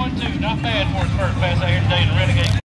1-2. Not bad for his first pass out here today in the Renegade.